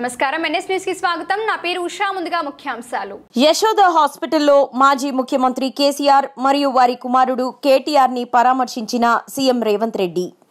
నమస్కారం NS news కి స్వాగతం నా పేరు ఉషా ముందుగా ముఖ్యాంశాలు యశోద హాస్పిటల్లో మాజీ ముఖ్యమంత్రి కేసీఆర్ మరియు వారి కుమారుడు కేటీఆర్ ని పరామర్శించిన సీఎం రేవంత్ రెడ్డి